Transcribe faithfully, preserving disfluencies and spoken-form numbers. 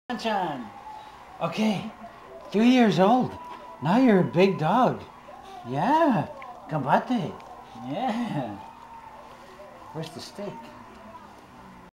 Banchan. Okay, three years old. Now you're a big dog. Yeah, combate. Yeah. Where's the steak?